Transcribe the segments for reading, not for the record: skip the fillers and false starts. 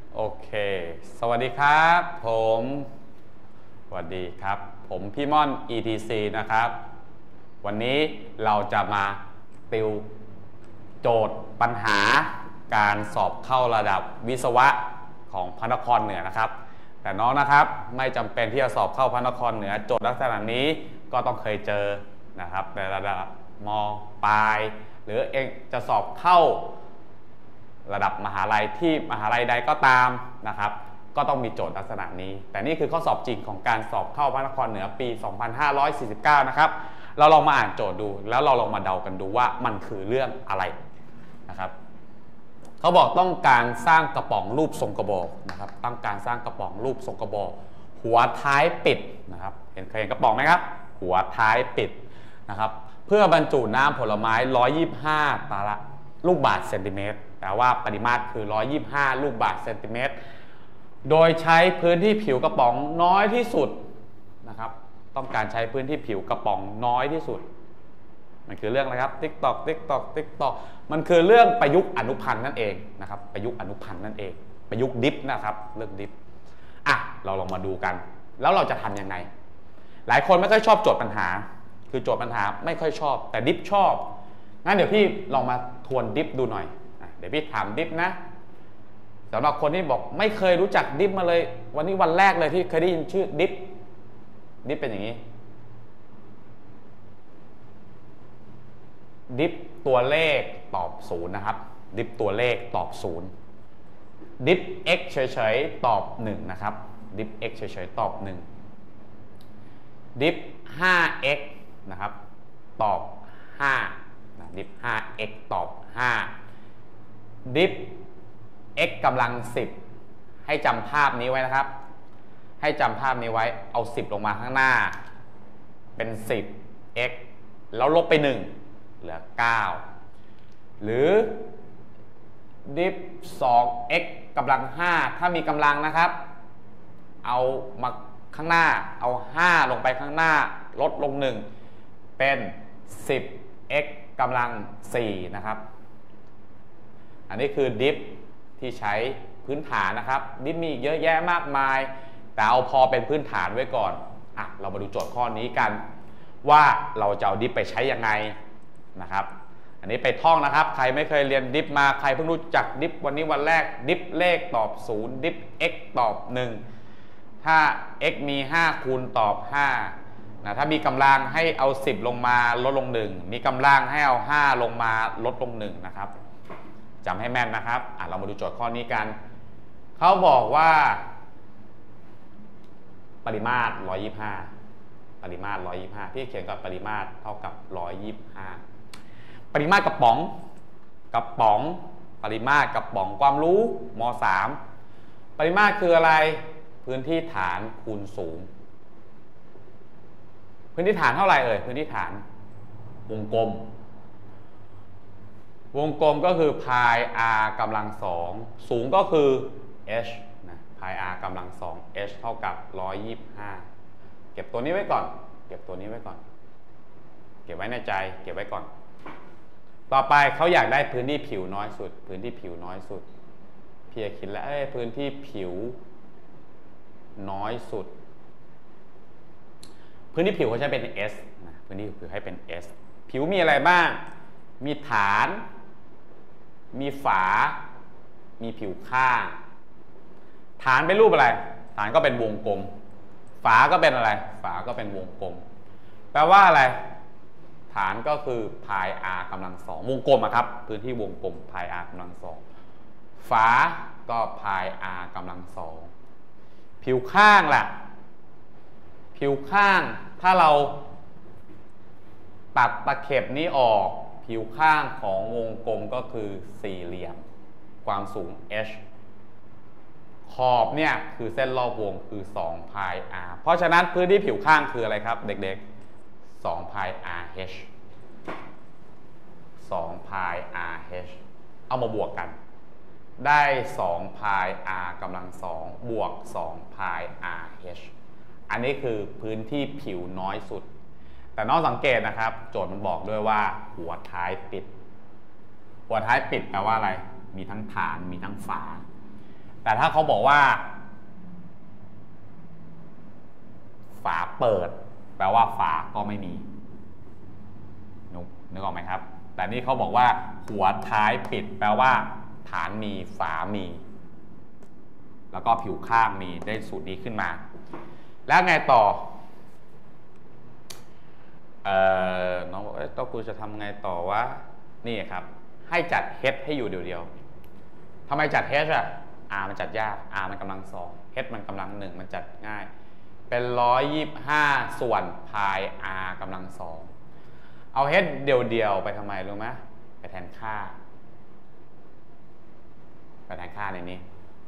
โอเค สวัสดีครับผมสวัสดีครับผมพี่ม่อน ETC นะครับวันนี้เราจะมาติวโจทย์ปัญหาการสอบเข้าระดับวิศวะของพระนครเหนือนะครับแต่น้องนะครับไม่จำเป็นที่จะสอบเข้าพระนครเหนือโจทย์ลักษณะนี้ก็ต้องเคยเจอนะครับในระดับม.ปลายหรือเองจะสอบเข้าระดับมหาลัยที่มหาลัยใดก็ตามนะครับก็ต้องมีโจทย์ลักษณะนี้แต่นี่คือข้อสอบจริงของการสอบเข้าพระนครเหนือปี 2549 นะครับเราลองมาอ่านโจทย์ดูแล้วเราลองมาเดากันดูว่ามันคือเรื่องอะไรนะครับเขาบอกต้องการสร้างกระป๋องรูปทรงกระบอกนะครับต้องการสร้างกระป๋องรูปทรงกระบอกหัวท้ายปิดนะครับเคยเห็นกระป๋องไหมครับหัวท้ายปิดนะครับเพื่อบรรจุน้ำผลไม้ 125 ลูกบาศก์เซนติเมตรแปลว่าปริมาตรคือ 125 ลูกบาศก์เซนติเมตรโดยใช้พื้นที่ผิวกระป๋องน้อยที่สุดนะครับต้องการใช้พื้นที่ผิวกระป๋องน้อยที่สุดมันคือเรื่องอะไรครับติ๊กตอกมันคือเรื่องประยุกต์อนุพันธ์นั่นเองนะครับประยุกต์อนุพันธ์นั่นเองประยุกต์ดิฟนะครับเรื่องดิฟเราลองมาดูกันแล้วเราจะทำยังไงหลายคนไม่ค่อยชอบโจทย์ปัญหาคือโจทย์ปัญหาไม่ค่อยชอบแต่ดิฟชอบงั้นเดี๋ยวพี่ลองมาทวนดิฟดูหน่อยเดี๋ยวพี่ถามดิฟนะสำหรับคนที่บอกไม่เคยรู้จักดิฟมาเลยวันนี้วันแรกเลยที่เคยได้ยินชื่อดิฟเป็นอย่างนี้ดิฟตัวเลขตอบ0นะครับดิฟตัวเลขตอบ0ดิฟ x เฉยๆตอบ1นะครับดิฟ x เฉยๆตอบ1ดิฟ 5x นะครับตอบ5ดิฟ 5x ตอบ5ดิฟ x กำลัง10ให้จำภาพนี้ไว้นะครับให้จำภาพนี้ไว้เอา10ลงมาข้างหน้าเป็น 10x แล้วลบไป1เหลือ9หรือดิฟ 2x กำลัง5ถ้ามีกำลังนะครับเอามาข้างหน้าเอา5ลงไปข้างหน้าลดลง1เป็น 10x กำลัง4นะครับอันนี้คือดิฟที่ใช้พื้นฐานนะครับดิฟมีเยอะแยะมากมายแต่เอาพอเป็นพื้นฐานไว้ก่อนเรามาดูโจทย์ข้อนี้กันว่าเราจะเอาดิฟไปใช้ยังไงนะครับอันนี้ไปท่องนะครับใครไม่เคยเรียนดิฟมาใครเพิ่งรู้จักดิฟวันนี้วันแรกดิฟเลขตอบ0ดิฟ x ตอบ1ถ้า x มี5คูณตอบ5นะถ้ามีกำลังให้เอา10ลงมาลดลง1มีกำลังให้เอา5ลงมาลดลง1นะครับจำให้แม่นนะครับเรามาดูโจทย์ข้อนี้กันเขาบอกว่าปริมาตร125ปริมาตร125ที่เขียนกับปริมาตรเท่ากับ125ปริมาตรกระป๋องปริมาตรกระป๋องความรู้ม.3 ปริมาตรคืออะไรพื้นที่ฐานคูณสูงพื้นที่ฐานเท่าไหร่เอ่ยพื้นที่ฐานวงกลมก็คือ pi r กำลัง2สูงก็คือ h นะ pi r กำลัง2 h เท่ากับ125เก็บตัวนี้ไว้ก่อนเก็บไว้ในใจเก็บไว้ก่อนต่อไปเขาอยากได้พื้นที่ผิวน้อยสุดพี่คิดแล้วพื้นที่ผิวน้อยสุดพื้นที่ผิวเขาใช้เป็น s นะพื้นที่ผิวให้เป็น s ผิวมีอะไรบ้างมีฐานมีฝามีผิวข้างฐานเป็นรูปอะไรฐานก็เป็นวงกลมฝาก็เป็นอะไรฝาก็เป็นวงกลมแปลว่าอะไรฐานก็คือ pi r กำลัง2วงกลมครับพื้นที่วงกลม pi r กำลัง2ฝาก็ pi r กำลัง2ผิวข้างล่ะผิวข้างถ้าเราตัดตะเข็บนี้ออกผิวข้างของวงกลมก็คือสี่เหลี่ยมความสูง h ขอบเนี่ยคือเส้นรอบวงคือ2 pi r เพราะฉะนั้นพื้นที่ผิวข้างคืออะไรครับเด็กๆ2 pi r h 2 pi r h เอามาบวกกันได้2 pi r กำลัง2บวก2 pi r h อันนี้คือพื้นที่ผิวน้อยสุดแต่น้องสังเกตนะครับโจทย์มันบอกด้วยว่าหัวท้ายปิดแปลว่าอะไรมีทั้งฐานมีทั้งฝา แปแต่ถ้าเขาบอกว่าฝาเปิดแปลว่าฝาก็ไม่มีนึกออกไหมครับแต่นี่เขาบอกว่าหัวท้ายปิดแปลว่าฐานมีฝามีแล้วก็ผิวข้างมีได้สูตรนี้ขึ้นมาแล้วไงต่อน้องบอกต้องครูจะทำไงต่อวะนี่ครับให้จัด h ให้อยู่เดียวๆทำไมจัด h อ่ะ r มันจัดยาก r มันกำลัง2 h มันกำลัง1มันจัดง่ายเป็น125ส่วนพาย r กำลัง2เอา h เดียวๆไปทำไมรู้ไหมไปแทนค่าในนี้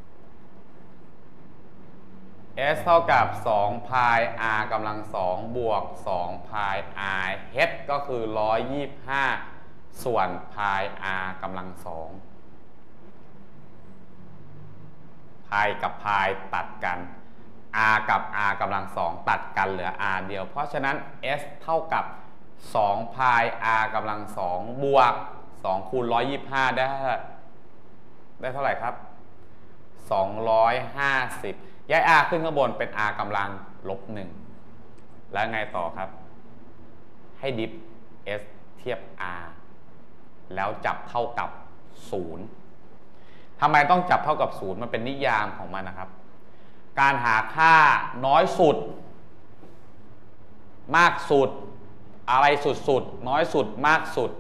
s เท่ากับ2พาย r กำลัง2บวก2พาย r h ก็คือ125ส่วนพาย r กำลัง2พายกับพายตัดกัน r กับ r กำลัง2ตัดกันเหลือ r เดียวเพราะฉะนั้น s เท่ากับ2พาย r กำลัง2บวก2คูณ125ได้เท่าไหร่ครับ250ย้าย r ขึ้นข้างบนเป็น r กำลัง-1แล้วไงต่อครับให้ดิฟ s เทียบ r แล้วจับเท่ากับ0ทำไมต้องจับเท่ากับ0มันเป็นนิยามของมันนะครับการหาค่าน้อยสุดมากสุดอะไรสุดน้อยสุดมากสุด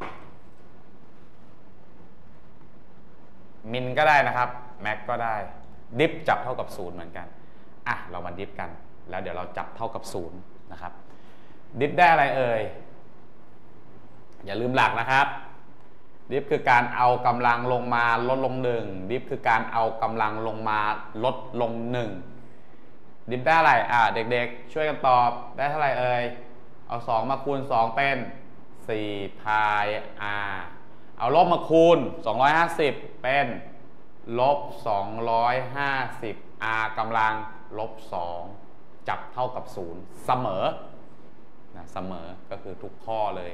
มินก็ได้นะครับแม็กก็ได้ดิฟจับเท่ากับ0เหมือนกันอ่ะเรามาดิฟกันแล้วเดี๋ยวเราจับเท่ากับ0นะครับดิฟได้อะไรเอ่ยอย่าลืมหลักนะครับดิฟคือการเอากำลังลงมาลดลง1ดิฟคือการเอากำลังลงมาลดลง1ดิฟได้อะไรเด็กๆช่วยกันตอบได้เท่าไหร่เอ่ยเอา2มาคูณ2เป็น4พาย r เอาลบมาคูณ250เป็นลบ250 r กำลัง-2จับเท่ากับ0เสมอนะเสมอก็คือทุกข้อเลย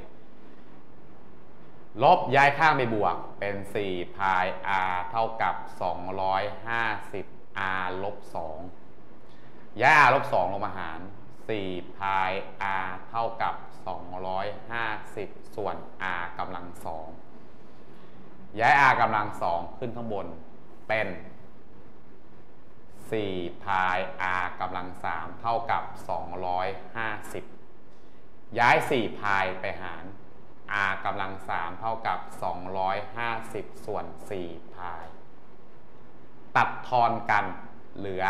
ลบย้ายข้างไปบวกเป็น4พาย r เท่ากับ250 r ลบ2ย้าย r ลบ2ลงมาหาร4พาย r เท่ากับ250ส่วน r กำลัง2ย้าย r กำลัง2ขึ้นข้างบนเป็น4พาย r กำลัง3เท่ากับ250ย้าย4พายไปหาร r กำลัง3เท่ากับ250ส่วน4พายตัดทอนกันเหลือ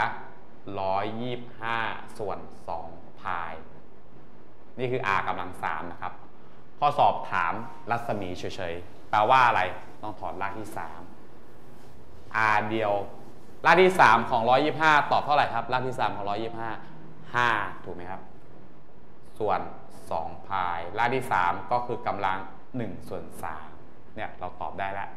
125ส่วน2พายนี่คือ r กำลัง3นะครับข้อสอบถามรัศมีเฉยๆแปลว่าอะไรต้องถอดรากที่3 r เดียวรากที่3ของ125ตอบเท่าไหร่ครับรากที่3ของ125 5ถูกไหมครับส่วน2พายรากที่3ก็คือกำลัง1ส่วน3เนี่ยเราตอบได้แล้ว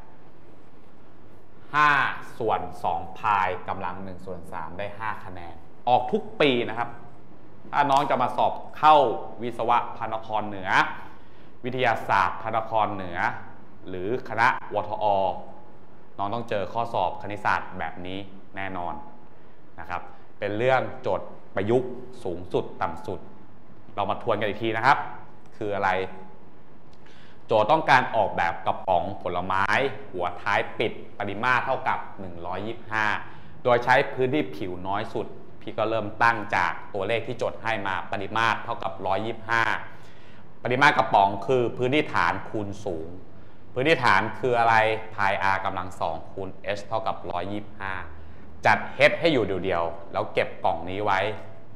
5ส่วน2พายกำลัง1ส่วน3ได้5คะแนนออกทุกปีนะครับถ้าน้องจะมาสอบเข้าวิศวะพระนครเหนือวิทยาศาสตร์พระนครเหนือหรือคณะวทอน้องต้องเจอข้อสอบคณิตศาสตร์แบบนี้แน่นอนนะครับเป็นเรื่องโจทย์ประยุกต์สูงสุดต่ำสุดเรามาทวนกันอีกทีนะครับคืออะไรโจทย์ต้องการออกแบบกระป๋องผลไม้หัวท้ายปิดปริมาตรเท่ากับ125โดยใช้พื้นที่ผิวน้อยสุดพี่ก็เริ่มตั้งจากตัวเลขที่โจทย์ให้มาปริมาตรเท่ากับ125ปริมาตรกระป๋องคือพื้นที่ฐานคูณสูงพื้นที่ฐานคืออะไรพาย r กำลัง2คูณ h เท่ากับ125จัด h ให้อยู่เดียวๆแล้วเก็บกล่องนี้ไว้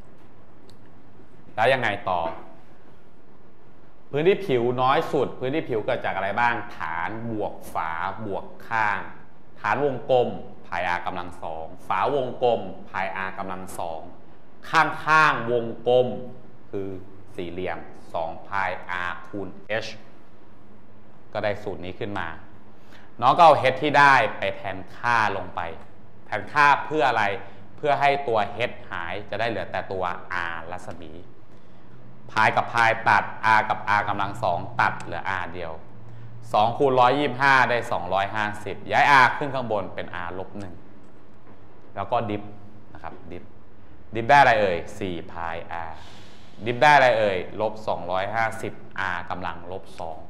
แล้วยังไงต่อพื้นที่ผิวน้อยสุดพื้นที่ผิวเกิดจากอะไรบ้างฐานบวกฝาบวกข้างฐานวงกลมพาย r กำลัง2ฝาวงกลมพาย r กำลัง2ข้างวงกลมคือสี่เหลี่ยม2พาย r คูณ h ก็ได้สูตรนี้ขึ้นมาน้องก็เอา h ที่ได้ไปแทนค่าลงไปแทนค่าเพื่ออะไรเพื่อให้ตัว h หายจะได้เหลือแต่ตัว r รัศมีพายกับพายตัด r กับ r กำลัง2ตัดเหลือ r เดียว2คูณ125ได้250ย้าย r ขึ้นข้างบนเป็น r ลบ1 แล้วก็ดิฟนะครับดิฟได้อะไรเอ่ย4 พาย r ดิฟได้อะไรเอ่ยลบ250 r กำลังลบ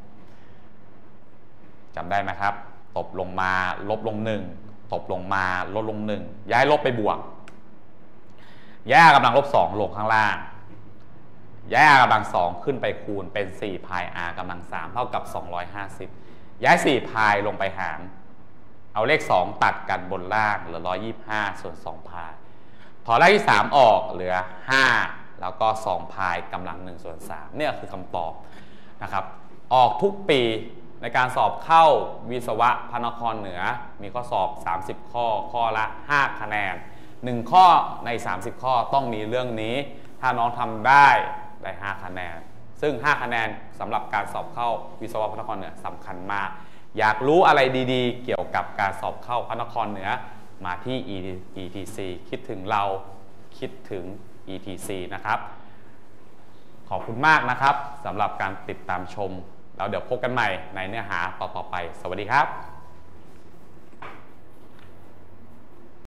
2จำได้ไหมครับตบลงมาลบลง1ตบลงมาลดลง1ย้ายลบไปบวกย้าย r กำลังลบ2ลงข้างล่างย้าย r กำลัง2ขึ้นไปคูณเป็น4 พาย r กำลัง3เท่ากับ250ย้าย4 พายลงไปหารเอาเลข2ตัดกันบนล่างเหลือ125ส่วน2 พายถอนเลขที่3ออกเหลือ5แล้วก็2 พายกำลัง1ส่วน3เนี่ยคือคำตอบนะครับออกทุกปีในการสอบเข้าวิศวะพระนครเหนือมีข้อสอบ30ข้อข้อละ5คะแนน1ข้อใน30ข้อต้องมีเรื่องนี้ถ้าน้องทำได้5คะแนนซึ่ง5คะแนนสำหรับการสอบเข้าวิศวะพระนครเหนือสำคัญมากอยากรู้อะไรดีๆเกี่ยวกับการสอบเข้าพระนครเหนือมาที่ ETC คิดถึงเราคิดถึง ETC นะครับขอบคุณมากนะครับสำหรับการติดตามชมแล้วเดี๋ยวพบกันใหม่ในเนื้อหาต่อๆไปสวัสดีครับ